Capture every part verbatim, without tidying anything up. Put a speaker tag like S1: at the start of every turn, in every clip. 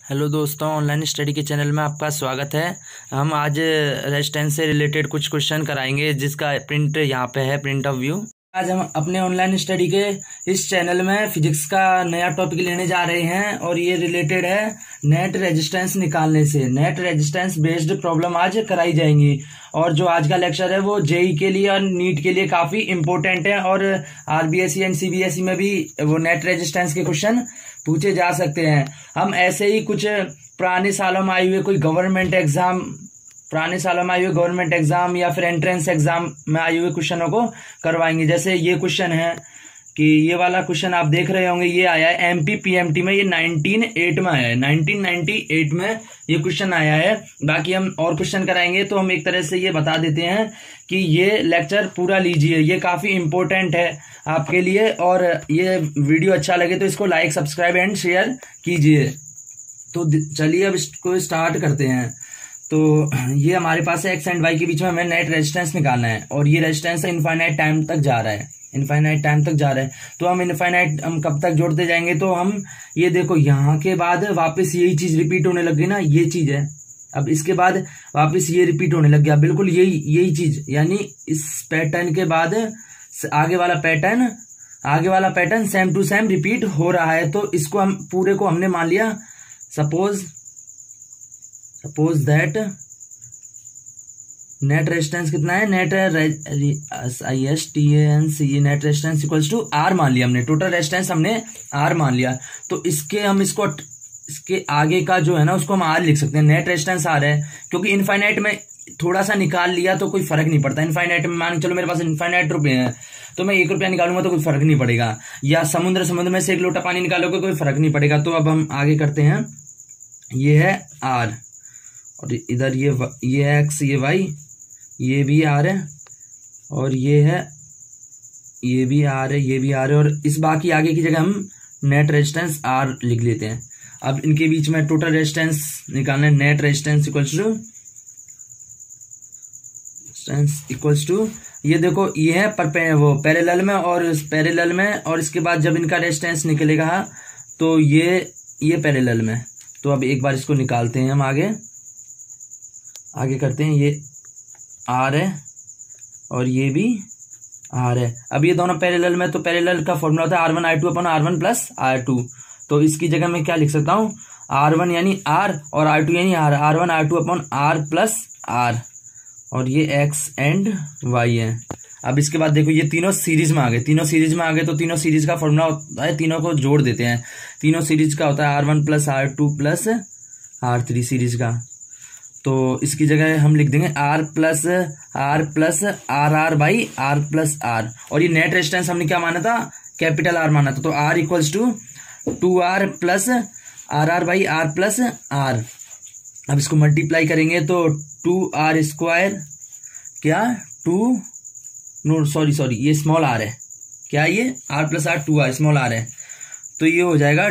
S1: Hello दोस्तों, online study के channel में आपका स्वागत है। हम आज रेजिस्टेंस से रिलेटेड कुछ क्वेश्चन कराएंगे जिसका प्रिंट यहाँ पे है, प्रिंट ऑफ व्यू। आज हम अपने ऑनलाइन स्टडी के इस चैनल में फिजिक्स का नया टॉपिक लेने जा रहे हैं और ये रिलेटेड है नेट रेजिस्टेंस निकालने से। नेट रेजिस्टेंस बेस्ड प्रॉब्लम आज कराई जाएंगी और जो आज का लेक्चर है वो जेई के लिए और नीट के लिए काफी इंपॉर्टेंट है और आरबीएसई एंड सीबीएसई में भी वो नेट रेजिस्टेंस के क्वेश्चन पूछे जा सकते हैं। हम ऐसे ही कुछ पुराने सालों में आए हुए कोई गवर्नमेंट एग्जाम पुराने सालों में आए हुए गवर्नमेंट एग्जाम या फिर एंट्रेंस एग्जाम में आए हुए क्वेश्चनों को करवाएंगे। जैसे ये क्वेश्चन है कि ये वाला क्वेश्चन आप देख रहे होंगे, ये आया है एमपी पीएमटी में, ये नाइनटीन एट में आया है, नाइनटीन नाइंटी एट में ये क्वेश्चन आया है। बाकी हम और क्वेश्चन कराएंगे तो हम एक तरह से ये बता देते हैं कि ये लेक्चर पूरा लीजिए, ये काफी इंपॉर्टेंट है आपके लिए और ये वीडियो अच्छा लगे तो इसको लाइक सब्सक्राइब एंड शेयर कीजिए। तो चलिए अब इसको स्टार्ट करते हैं। तो ये हमारे पास है एक्स एंड वाई के बीच में हमें नेट रेजिस्टेंस निकालना है और ये रेजिस्टेंस इनफाइनाइट टाइम तक जा रहा है, इनफाइनाइट टाइम तक जा रहा है। तो हम इनफाइनाइट हम कब तक जोड़ते जाएंगे, तो हम ये देखो यहाँ के बाद वापस यही चीज रिपीट होने लग गई ना, ये चीज है। अब इसके बाद वापस ये रिपीट होने लग गया, बिल्कुल यही यही चीज, यानी इस पैटर्न के बाद आगे वाला पैटर्न आगे वाला pattern same to same repeat हो रहा है। तो इसको हम पूरे को हमने मान लिया, suppose suppose that net resistance कितना है, net I S T N C net resistance equals to R मान लिया हमने, टोटल रेजिस्टेंस हमने आर मान लिया। तो इसके हम इसको इसके आगे का जो है ना उसको हम आर लिख सकते हैं, नेट रेजिस्टेंस आर है, क्योंकि इनफाइनाइट में थोड़ा सा निकाल लिया तो कोई फर्क नहीं पड़ता। इनफाइनाइट में मान चलो मेरे पास इनफाइनाइट रुपए हैं तो मैं एक रुपया निकालूंगा तो कोई फर्क नहीं पड़ेगा, या समुद्र समुद्र में से एक लोटा पानी निकालोगे कोई फर्क नहीं पड़ेगा। तो अब हम आगे करते हैं, ये है आर और इधर ये ये है एक्स, ये वाई, ये भी आर है और ये है ये भी आर है, ये भी आर है और इस बाकी आगे की जगह हम नेट रेजिस्टेंस आर लिख लेते हैं। अब इनके बीच में टोटल रेजिस्टेंस निकालना है, net resistance equals to equals to ये देखो ये है पर वो पैरेलल में और पैरेलल में और इसके बाद जब इनका रेजिस्टेंस निकलेगा तो ये ये पैरेलल में। तो अब एक बार इसको निकालते हैं, हम आगे आगे करते हैं, ये आर है और ये भी आर है। अब ये दोनों पैरेलल में, तो पैरेलल का फॉर्मूला होता है R one R two upon R one plus R two. तो इसकी जगह मैं क्या लिख सकता हूँ, आर वन यानी आर और आर टू यानी R, R one R two upon R plus R और ये एक्स एंड वाई है। अब इसके बाद देखो ये तीनों सीरीज में आ गए, तीनों सीरीज में आ गए तो तीनों सीरीज का फॉर्मूला होता है, तीनों को जोड़ देते हैं। तीनों सीरीज का होता है R one plus R two plus R three series का। तो इसकी जगह हम लिख देंगे R plus R plus R R by R plus R. और ये नेट रेजिस्टेंस हमने क्या माना था, कैपिटल आर माना था। तो R equals to two R plus R R by R plus R. अब इसको मल्टीप्लाई करेंगे तो टू आर स्क्वायर, क्या टू नो सॉरी सॉरी ये स्मॉल आर है, क्या ये R plus R two R small R है। तो ये हो जाएगा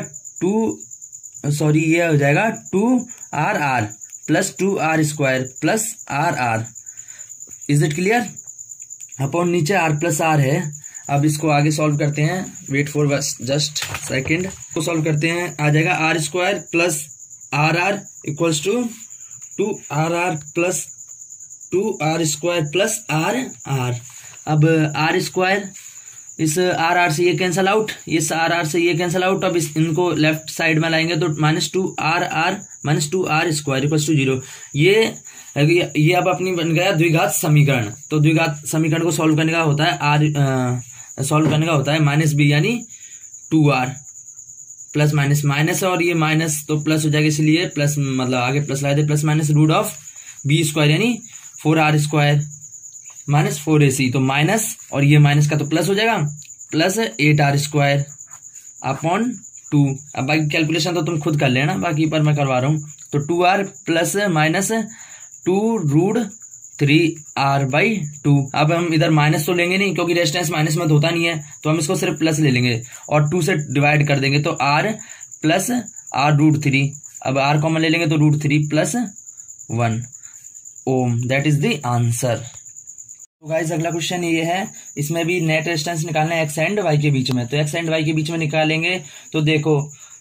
S1: टू सॉरी ये हो जाएगा two R R plus two R square plus R R. Is it clear? Upon नीचे आर प्लस आर है। अब इसको आगे सॉल्व करते हैं, वेट फॉर जस्ट सेकेंड, को सॉल्व करते हैं, आ जाएगा R square plus R R equals to two R R plus two R square plus R R. अब आर स्क्वायर इस आर आर से ये कैंसल आउट, इस आर आर से ये कैंसल आउट। अब इस इनको लेफ्ट साइड में लाएंगे तो minus two R R minus two R square equals to zero. ये ये अब अपनी बन गया द्विघात समीकरण। तो द्विघात समीकरण को सॉल्व करने का होता है आर सॉल्व करने का होता है माइनस बी यानी two R plus minus minus और ये माइनस तो प्लस हो जाएगा, इसलिए प्लस मतलब आगे प्लस लाए थे, plus minus root of B square यानी four R square minus four A C. तो माइनस और ये माइनस का तो प्लस हो जाएगा, plus eight R square upon two. अब बाकी कैलकुलेशन तो तुम खुद कर लेना, बाकी पर मैं करवा रहा हूँ। तो two R plus minus two root three R by two. अब हम इधर माइनस तो लेंगे नहीं क्योंकि रेजिस्टेंस माइनस में होता नहीं है, तो हम इसको सिर्फ प्लस ले लेंगे और टू से डिवाइड कर देंगे तो R plus R root three. अब आर कॉमन ले लेंगे तो root three plus one ohm, that is the answer. तो गाइस अगला क्वेश्चन ये है, इसमें भी नेट रेजिस्टेंस निकालना है एक्स एंड वाई के बीच में। तो एक्स एंड वाई के बीच में निकालेंगे तो देखो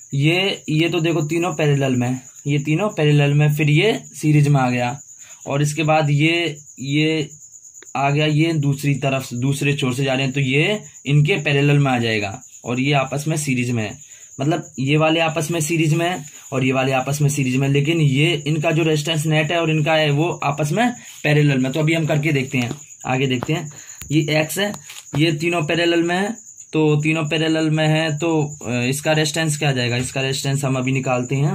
S1: ये ये तो देखो तीनों पैरेलल में, ये तीनों पैरेलल में, फिर ये सीरीज में आ गया, और इसके बाद ये ये आ गया, ये दूसरी तरफ दूसरे छोर से जा रहे हैं तो ये इनके पैरेलल में आ जाएगा, और ये आपस में सीरीज में है, मतलब ये वाले आपस में सीरीज में है और ये वाले आपस में सीरीज में, लेकिन ये इनका जो रेजिस्टेंस नेट है और इनका है वो आपस में पैरेलल में। तो अभी हम करके देखते हैं, आगे देखते हैं। ये एक्स है, ये तीनों पैरेलल में है, तो तीनों पैरेलल में है तो इसका रेजिस्टेंस क्या आ जाएगा, इसका रेजिस्टेंस हम अभी निकालते हैं,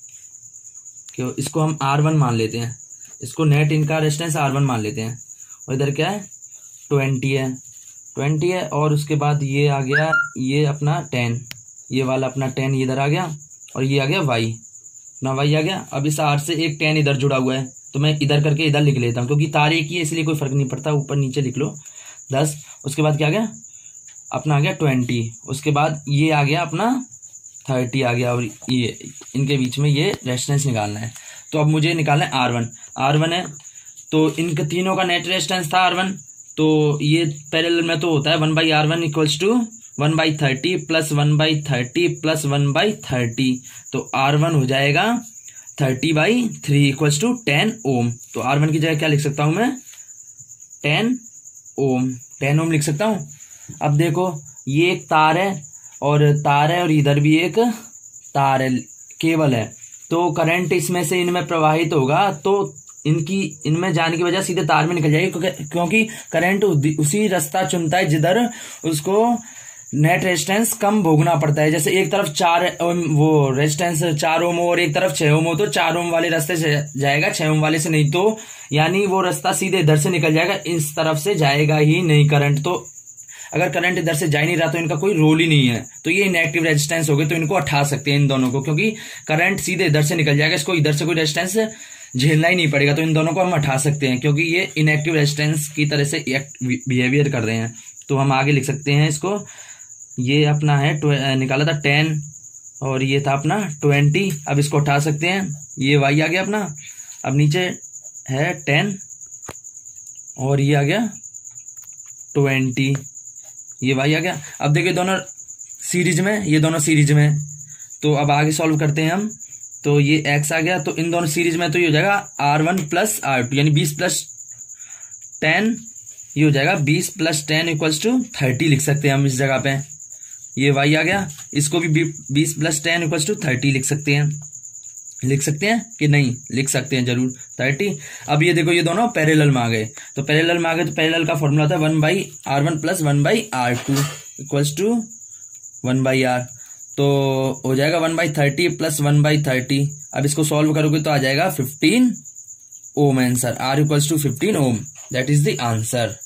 S1: क्यों इसको हम आर वन मान लेते हैं, इसको नेट इनका रेजिस्टेंस आर वन मान लेते हैं, और इधर क्या है ट्वेंटी है, ट्वेंटी है, और उसके बाद ये आ गया ये अपना टेन, ये वाला अपना टेन इधर आ गया, और ये आ गया वाई, ना वाई आ गया। अब इस आर से एक टेन इधर जुड़ा हुआ है तो मैं इधर करके इधर लिख लेता हूँ, क्योंकि तार एक ही है इसलिए कोई फर्क नहीं पड़ता, ऊपर नीचे लिख लो दस। उसके बाद क्या आ गया अपना आ गया ट्वेंटी, उसके बाद ये आ गया अपना थर्टी आ गया, और ये इनके बीच में ये रेजिस्टेंस निकालना है। तो अब मुझे निकालना है आर वन, आर वन है तो इनके तीनों का नेट रेजिस्टेंस था आर वन, तो ये पैरेलल में तो होता है one by R one equals to one by thirty plus one by thirty plus one by thirty, तो आर वन हो जाएगा thirty by three equals to ten ohm. तो आर वन की जगह क्या लिख सकता हूं मैं, टेन ओम, टेन ओम लिख सकता हूं। अब देखो ये एक तार है और तार है और इधर भी एक तार है, केबल है, तो करंट इसमें से इनमें प्रवाहित होगा तो इनकी इनमें जाने की वजह सीधे तार में निकल जाएगी, क्योंकि करंट उसी रास्ता चुनता है जिधर उसको नेट रेजिस्टेंस कम भोगना पड़ता है। जैसे एक तरफ चार वो रेजिस्टेंस चार ओम हो और एक तरफ छह ओम हो तो चार ओम वाले रास्ते से जाएगा, छह ओम वाले से नहीं, तो यानी वो रास्ता सीधे इधर से निकल जाएगा, इस तरफ से जाएगा ही नहीं करंट। तो अगर करंट इधर से जा ही नहीं रहा तो इनका कोई रोल ही नहीं है, तो ये इनएक्टिव रेजिस्टेंस हो गए, तो इनको हटा सकते हैं इन दोनों को, क्योंकि करंट सीधे इधर से निकल जाएगा, इसको इधर से कोई रेजिस्टेंस झेलना ही नहीं पड़ेगा, तो इन दोनों को हम हटा सकते हैं क्योंकि ये इनएक्टिव रेजिस्टेंस की तरह से बिहेवियर कर रहे हैं। तो हम आगे लिख सकते हैं इसको, ये अपना है निकाला था टेन और ये था अपना ट्वेंटी, अब इसको उठा सकते हैं, ये वाई आ गया अपना, अब नीचे है टेन और ये आ गया ट्वेंटी, ये वाई आ गया। अब देखिए दोनों सीरीज में, ये दोनों सीरीज में, तो अब आगे सॉल्व करते हैं हम, तो ये x आ गया, तो इन दोनों सीरीज में तो ये हो जाएगा R one plus R two, यानी बीस प्लस टेन, ये हो जाएगा बीस plus ten equals to thirty लिख सकते हैं हम इस जगह पे। ये y आ गया, इसको भी बीस plus ten equals to thirty लिख सकते हैं, लिख सकते हैं कि नहीं, लिख सकते हैं जरूर थर्टी। अब ये देखो ये दोनों पैरेलल में आ गए, तो पैरेलल में आ गए तो पैरेलल का फॉर्मूला था one by R one plus one by R two equals to one by R, तो हो जाएगा one by thirty plus one by thirty. अब इसको सॉल्व करोगे तो आ जाएगा fifteen ohm answer, R equals to fifteen ohm, that is the answer.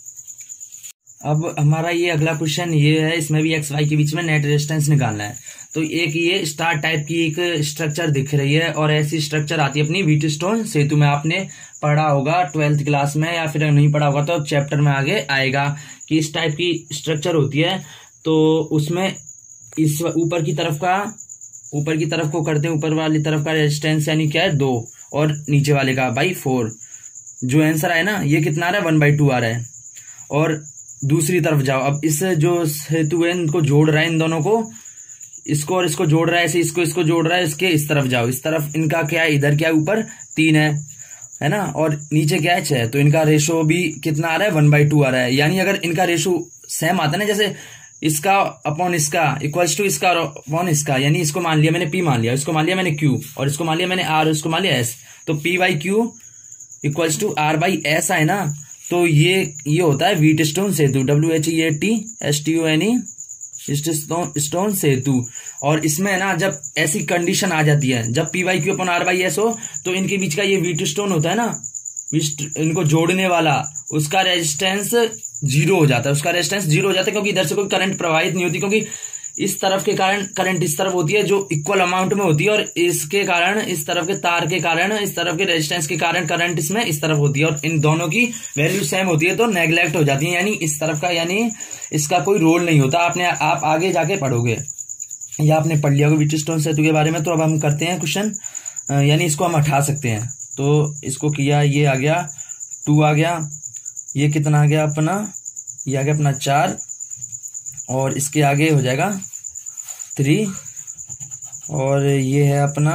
S1: अब हमारा ये अगला क्वेश्चन ये है, इसमें भी एक्स वाई के बीच में नेट रेजिस्टेंस निकालना है। तो एक ये स्टार टाइप की एक स्ट्रक्चर दिख रही है और ऐसी स्ट्रक्चर आती है अपनी व्हीटस्टोन सेतु में, आपने पढ़ा होगा ट्वेल्थ क्लास में, या फिर नहीं पढ़ा होगा तो चैप्टर में आगे आएगा कि इस टाइप की स्ट्रक्चर होती है। तो उसमें इस ऊपर की तरफ का ऊपर की तरफ को करते हैं, ऊपर वाली तरफ का रेजिस्टेंस यानी क्या है दो, और नीचे वाले का बाई फोर। जो आंसर आए ना ये कितना आ रहा है वन बाई टू आ रहा है। और दूसरी तरफ जाओ, अब इस जो सेतु है इनको जोड़ रहा है, इन दोनों को, इसको और इसको जोड़ रहा है, ऐसे इसको इसको जोड़ रहा है, इसके इस तरफ जाओ, इस तरफ इनका क्या है, इधर क्या है ऊपर तीन है है ना, और नीचे क्या है छह, तो इनका रेशो भी कितना आ रहा है वन बाई टू आ रहा है। यानी अगर इनका रेशो सेम आता है ना, जैसे इसका अपॉन इसका इक्वल्स टू इसका अपॉन इसका, यानी इसको मान लिया मैंने पी मान लिया, इसको मान लिया मैंने क्यू, और इसको मान लिया मैंने आर, और इसको मान लिया एस, तो P by Q equals to R by S आए ना, तो ये ये होता है व्हीटस्टोन सेतु, W H E A T S T O N E stone सेतु। और इसमें ना जब ऐसी कंडीशन आ जाती है, जब P by Q upon R by S हो, तो इनके बीच का ये व्हीटस्टोन होता है ना, इनको जोड़ने वाला, उसका रेजिस्टेंस जीरो हो जाता है, उसका रेजिस्टेंस जीरो हो जाता है, क्योंकि इधर से कोई करंट प्रवाहित नहीं होती, क्योंकि इस तरफ के कारण करंट इस तरफ होती है जो इक्वल अमाउंट में होती है, और इसके कारण इस तरफ के तार के कारण, इस तरफ के रेजिस्टेंस के कारण करंट इसमें इस तरफ होती है, और इन दोनों की वैल्यू सेम होती है तो नेग्लेक्ट हो जाती है, यानी इस तरफ का, यानी इसका कोई रोल नहीं होता। आपने आप आगे जाके पढ़ोगे या आपने पढ़ लिया होगा व्हीटस्टोन सेतु के बारे में। तो अब हम करते हैं क्वेश्चन, यानी इसको हम हटा सकते हैं, तो इसको किया, ये आ गया टू आ गया, ये कितना आ गया अपना, ये आ गया अपना चार, और इसके आगे हो जाएगा थ्री, और ये है अपना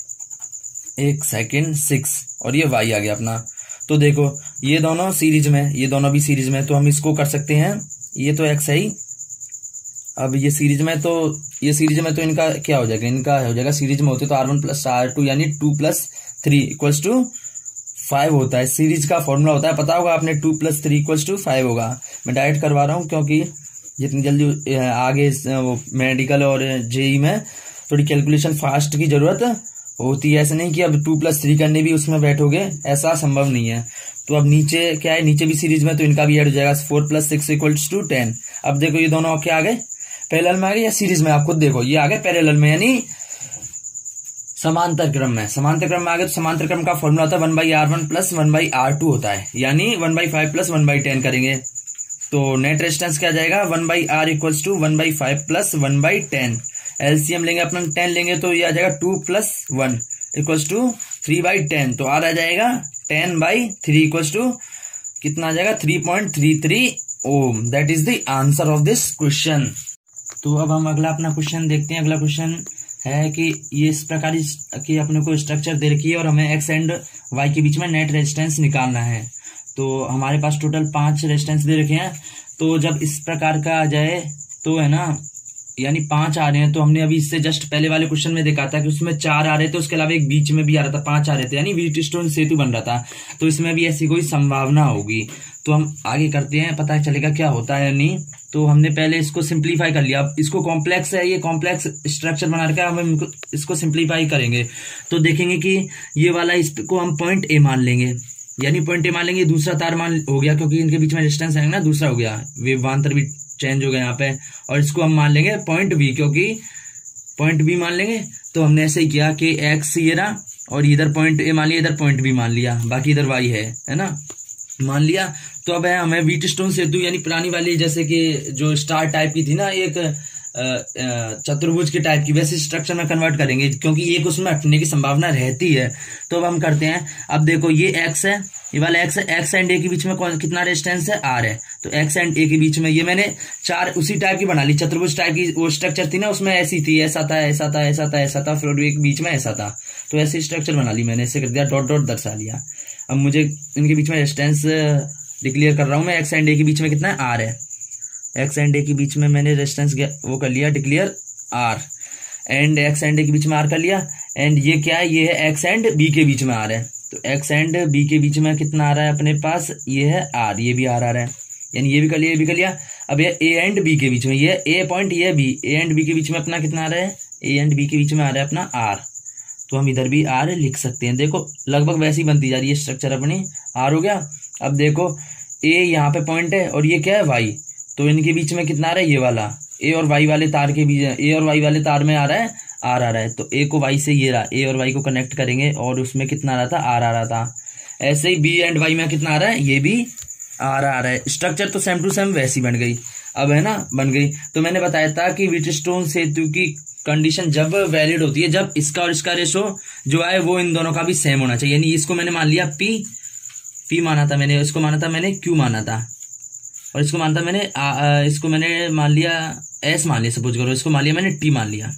S1: एक सेकेंड सिक्स, और ये वाई आ गया अपना। तो देखो ये दोनों सीरीज में, ये दोनों भी सीरीज में, तो हम इसको कर सकते हैं, ये तो एक्स है ही। अब ये सीरीज में, तो ये सीरीज में तो इनका क्या हो जाएगा, इनका हो जाएगा सीरीज में होते तो R one plus R two यानी two plus three equals to five होता है। सीरीज का फॉर्मूला होता है, पता होगा आपने, two plus three equals to five होगा। मैं डायरेक्ट करवा रहा हूँ क्योंकि जितनी जल्दी आगे वो मेडिकल और जेई में थोड़ी कैलकुलेशन फास्ट की जरूरत होती है। ऐसा नहीं कि अब टू प्लस थ्री करने भी उसमें बैठोगे, ऐसा संभव नहीं है। तो अब नीचे क्या है, नीचे भी सीरीज में, तो इनका भी ऐड हो जाएगा, four plus six equals to ten. अब देखो ये दोनों क्या आ गए, पैरेलल में आ गए या सीरीज में, आप खुद देखो, ये आ गए पैरेलल में यानी समांतर क्रम में। समांतर क्रम में आ गए तो समांतर क्रम का फॉर्मूला होता है one by R one plus one by R two होता है, यानी one by five plus one by ten करेंगे तो नेट रेजिस्टेंस क्या जाएगा, one by R equals to one by five plus one by ten. LCM लेंगे अपना ten लेंगे तो ये आ जाएगा two plus one equals to three by ten, तो आर आ जाएगा ten by three equals to कितना आ जाएगा, three point three three ohm. That is the answer of this question. तो अब हम अगला अपना क्वेश्चन देखते हैं। अगला क्वेश्चन है कि ये इस प्रकार की अपने को स्ट्रक्चर दे रखी है और हमें एक्स एंड वाई के बीच में नेट रेजिस्टेंस निकालना है। तो हमारे पास टोटल पांच रेजिस्टेंस दे रखे हैं। तो जब इस प्रकार का आ जाए तो है ना, यानी पांच आ रहे हैं, तो हमने अभी इससे जस्ट पहले वाले क्वेश्चन में देखा था कि उसमें चार आ रहे थे, उसके अलावा एक बीच में भी आ रहा था, पांच आ रहे थे, यानी व्हीटस्टोन सेतु बन रहा था। तो इसमें भी ऐसी कोई संभावना होगी। तो हम आगे करते हैं, पता चलेगा क्या होता है नहीं। तो हमने पहले इसको सिंप्लीफाई कर लिया, अब इसको कॉम्प्लेक्स है, ये कॉम्प्लेक्स स्ट्रक्चर बना रखा है, हम इसको सिंप्लीफाई करेंगे तो देखेंगे कि ये वाला इसको हम पॉइंट ए मान लेंगे, यानी पॉइंट ए मान लेंगे। दूसरा तार मान हो गया क्योंकि इनके बीच में डिस्टेंस है ना, दूसरा हो गया, विभवांतर भी चेंज हो गया यहाँ पे। और इसको हम मान लेंगे पॉइंट बी, क्योंकि पॉइंट बी मान लेंगे। तो हमने ऐसे ही किया कि एक्स ये रहा और इधर पॉइंट ए मान लिया, इधर पॉइंट बी मान लिया, बाकी इधर वाई है है ना, मान लिया। तो अब है हमें व्हीटस्टोन सेतु यानी पुरानी वाली जैसे कि जो स्टार टाइप की थी ना, एक चतुर्भुज के टाइप की, वैसे स्ट्रक्चर में कन्वर्ट करेंगे क्योंकि एक उसमें हटने की संभावना रहती है। तो अब हम करते हैं, अब देखो ये एक्स है, ये वाला एक्स है, एक्स एंड ए के बीच में कौन कितना रेजिस्टेंस है, आर है। तो एक्स एंड ए के बीच में ये मैंने चार उसी टाइप की बना ली, चतुर्भुज टाइप की वो स्ट्रक्चर थी ना, उसमें ऐसी थी, ऐसा था ऐसा था ऐसा था ऐसा था, फिर एक बीच में ऐसा था। तो ऐसी स्ट्रक्चर बना ली मैंने, ऐसे कर दिया, डॉट डॉट दर्शा लिया। अब मुझे इनके बीच में रेजिस्टेंस डिक्लेयर कर रहा हूं मैं, एक्स एंड ए के बीच में कितना है, आर है। एक्स एंड ए के बीच में मैंने रेजिस्टेंस वो कर लिया declare, R, and X and A के बीच में आर कर लिया। एंड ये क्या है, ये है एक्स एंड बी के बीच में आर है। तो एक्स एंड बी के बीच में कितना आ रहा है अपने पास, ये है आर, ये भी आर आ रहा है, यानी ये भी कर लिया ये भी कर लिया। अब ये ए एंड बी के बीच में, ये ए पॉइंट ये बी, ए एंड बी के बीच में अपना कितना आ रहा है, ए एंड बी के बीच में आ रहा है अपना आर। तो हम इधर भी आर लिख सकते हैं। देखो लगभग वैसी बनती जा रही है स्ट्रक्चर अपनी, आर हो गया। अब देखो ए यहाँ पे पॉइंट है और ये क्या है वाई, तो इनके बीच में कितना आ रहा है, ये वाला ए और वाई वाले तार के बीच, ए और वाई वाले तार में आ रहा है आर आ रहा है। तो ए को वाई से ये रहा, ए और वाई को कनेक्ट करेंगे और उसमें कितना आ रहा था, आर आ रहा था। ऐसे ही बी एंड वाई में कितना आ रहा है, ये भी आर आ रहा है। स्ट्रक्चर तो सेम टू सेम वैसी बन गई, अब है ना बन गई। तो मैंने बताया था कि व्हीटस्टोन सेतु की कंडीशन जब वैलिड होती है, जब इसका और इसका रेशो जो है वो इन दोनों का भी सेम होना चाहिए। यानी इसको मैंने मान लिया पी, पी माना था मैंने, इसको माना था मैंने क्यू माना था, और इसको माना था मैंने आ, आ, इसको मैंने मान लिया एस मान लिया, सपोज करो इसको मान लिया मैंने टी मान लिया।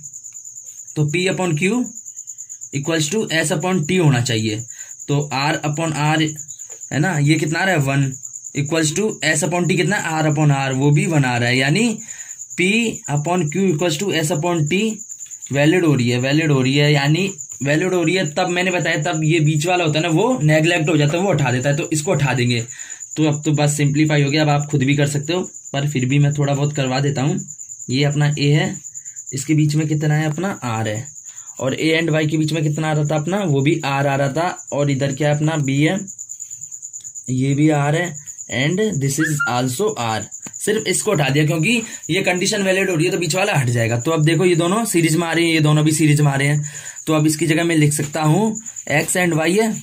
S1: तो P upon Q equals to S upon T होना चाहिए। तो आर अपॉन आर है ना, ये कितना आ रहा है one, equals to S upon T कितना, आर अपॉन आर, वो भी वन आ रहा है। यानी P upon Q equals to S upon T valid हो रही है, वैलिड हो रही है, यानी वैलिड हो रही है। तब मैंने बताया, तब ये बीच वाला होता है ना वो नेग्लेक्ट हो जाता है, वो उठा देता है, तो इसको उठा देंगे। तो अब तो बस सिंप्लीफाई हो गया। अब आप खुद भी कर सकते हो, पर फिर भी मैं थोड़ा बहुत करवा देता हूँ। ये अपना ए है, इसके बीच में कितना है अपना आर है, और ए एंड वाई के बीच में कितना आ रहा था अपना, वो भी आर आ रहा था। और इधर क्या है अपना बी है, ये भी आर है, and this is also R. सिर्फ इसको उठा दिया क्योंकि ये कंडीशन वैलिड हो रही है, तो बीच वाला हट जाएगा। तो अब देखो ये दोनों सीरीज में आ रहे हैं, ये दोनों भी सीरीज में आ रहे हैं। तो अब इसकी जगह मैं लिख सकता हूँ एक्स एंड वाई है,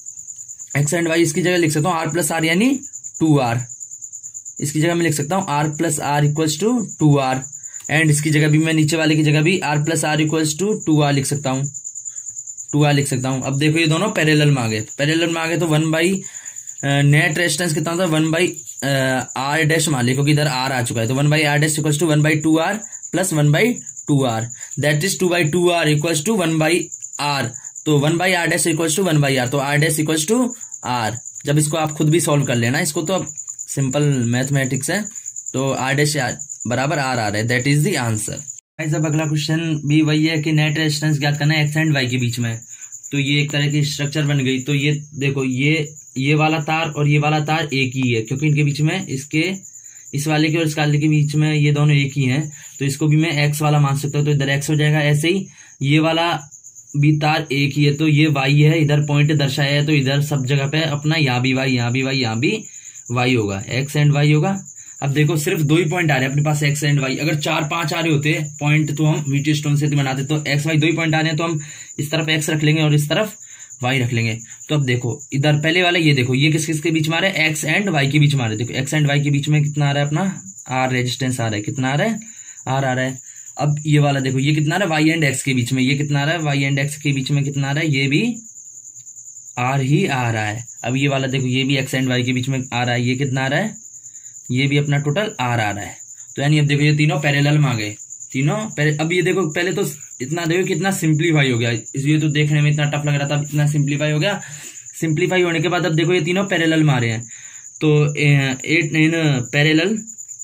S1: एक्स एंड वाई इसकी जगह लिख सकता हूँ आर प्लस आर यानी टू आर। इसकी जगह मैं लिख सकता हूँ R plus R equals to two R, and इसकी जगह भी मैं नीचे वाले की जगह भी R plus R equals to two R लिख सकता हूँ, टू आर लिख सकता हूँ। अब देखो ये दोनों पैरेलल में आ गए, पैरेलल में आ गए तो वन बाई नेट रेजिस्टेंस कितना था, वन बाई आर डैश मान लिया क्योंकि इधर आर आ चुका है। तो one by R dash equals to one by two R plus one by two R, that is two by two R equals to one by R. तो one by R dash equals to one by R, तो R dash equals to R. जब इसको आप खुद भी solve कर लेना, इसको तो सिंपल मैथमेटिक्स है, तो आर डैश बराबर आर आ रहा है, दैट इज द आंसर। अब अगला क्वेश्चन भी वही है कि नेट रेजिस्टेंस ज्ञात करना है एक्स एंड वाई के बीच में। तो ये एक तरह की स्ट्रक्चर बन गई। तो ये देखो, ये ये वाला तार और ये वाला तार एक ही है, क्योंकि इनके बीच में, इसके इस वाले के और इस वाले के बीच में ये दोनों एक ही हैं, तो इसको भी मैं एक्स वाला मान सकता हूँ, तो इधर एक्स हो जाएगा। ऐसे ही ये वाला भी तार एक ही है, तो ये वाई है, इधर पॉइंट दर्शाया है, तो इधर सब जगह पे अपना यहाँ भी वाई, यहाँ भी वाई, यहाँ भी वाई होगा, एक्स एंड वाई होगा। अब देखो सिर्फ दो ही पॉइंट आ रहे हैं अपने पास, एक्स एंड वाई। अगर चार पांच आ रहे होते पॉइंट तो हम वीटी स्टोन से बनाते, तो एक्स वाई दो ही पॉइंट आ रहे हैं, तो हम इस तरफ एक्स रख लेंगे और इस तरफ वाई रख लेंगे। तो अब देखो इधर पहले वाला, ये देखो ये किस किस के बीच में आ रहा है, एक्स एंड वाई के बीच में आ रहा है। देखो एक्स एंड वाई के बीच में कितना आ रहा है अपना आर रेजिस्टेंस आ रहा है, कितना आ रहा है, आर आ रहा है। अब ये वाला देखो ये कितना आ रहा है, वाई एंड एक्स के बीच में, ये कितना आ रहा है, वाई एंड एक्स के बीच में कितना आ रहा है, ये भी आर ही आ रहा है। अब ये वाला देखो, ये भी एक्स एंड वाई के बीच में आ रहा है, ये कितना आ रहा है, ये भी अपना टोटल आर आ रहा है। तो यानी अब देखो ये तीनों पैरेलल में आ गए, तीनों पहले। अब ये देखो पहले तो इतना देखो कितना सिंप्लीफाई हो गया, इसलिए तो देखने में इतना टफ लग रहा था, अब इतना सिंप्लीफाई हो गया। सिंप्लीफाई होने के बाद अब देखो ये तीनों पैरेलल में आ रहे हैं, तो at in parallel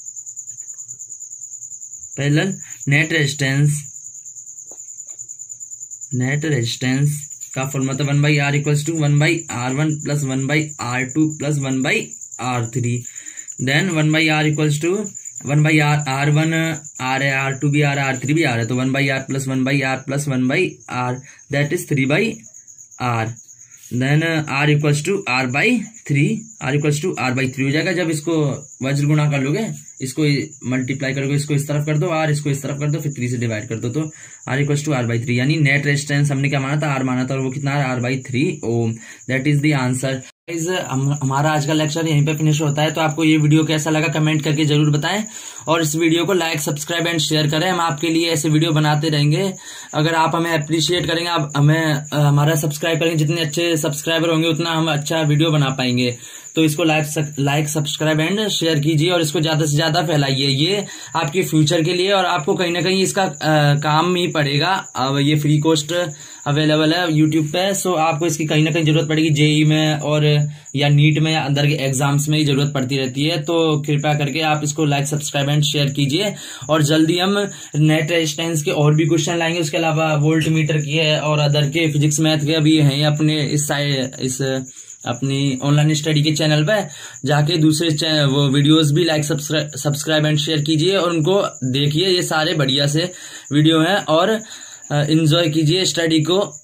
S1: parallel net resistance net resistance का फॉर्मूला था one by R equals to one by R one plus one by R two plus one by R three. Then one by R equals to one by R, R one R है, R two भी R, R three भी R है, तो one by R plus one by R plus one by R, that is three by R. Then R equals to R by three, R equals to R by three हो जाएगा। जब इसको वज्र गुणा कर लोगे, इसको मल्टीप्लाई करोगे, इसको इस तरफ कर दो, आर इसको इस तरफ कर दो, फिर थ्री से डिवाइड कर दो, तो R equals to R by three. यानी नेट रेजिस्टेंस हमने क्या माना था, आर माना था, और वो कितना है, R by three ohm, that is the answer. हम, हमारा आज का लेक्चर यहीं पे फिनिश होता है। तो आपको ये वीडियो कैसा लगा कमेंट करके जरूर बताएं, और इस वीडियो को लाइक सब्सक्राइब एंड शेयर करें। हम आपके लिए ऐसे वीडियो बनाते रहेंगे। अगर आप हमें अप्रिशिएट करेंगे, आप हमें हमारा सब्सक्राइब करेंगे, जितने अच्छे सब्सक्राइबर होंगे उतना हम अच्छा वीडियो बना पाएंगे। तो इसको like like subscribe and share कीजिए, और इसको ज्यादा से ज्यादा फैलाइए। ये आपके फ्यूचर के लिए, और आपको कहीं ना कहीं इसका आ, काम ही पड़ेगा। अब ये फ्री कोस्ट अवेलेबल है यूट्यूब पे, सो आपको इसकी कहीं ना कहीं जरूरत पड़ेगी, जेई में और या नीट में या अंदर के एग्जाम्स में ही जरूरत पड़ती रहती है। तो कृपया करके आप इसको लाइक सब्सक्राइब एंड शेयर कीजिए, और जल्दी हम नेट रेजिस्टेंस के और भी क्वेश्चन लाएंगे। उसके अलावा वोल्ट मीटर की है और अदर के फिजिक्स मैथ के भी हैं अपने इस साइड, इस अपनी ऑनलाइन स्टडी के चैनल पे जाके दूसरे वो वीडियोस भी लाइक सब्सक्राइब एंड शेयर कीजिए, और उनको देखिए। ये सारे बढ़िया से वीडियो हैं, और एंजॉय कीजिए स्टडी को।